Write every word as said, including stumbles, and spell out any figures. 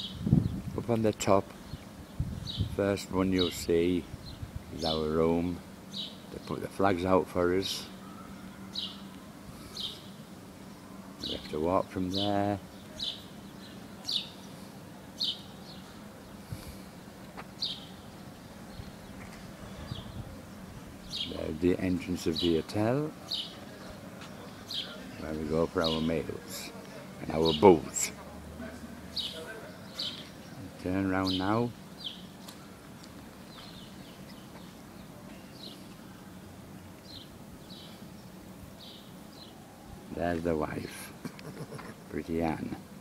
Up on the top, first one you'll see is our room. They put the flags out for us. We have to walk from there. There's the entrance of the hotel, where we go for our meals and our boats. Turn around now. There's the wife, Pretty Anne.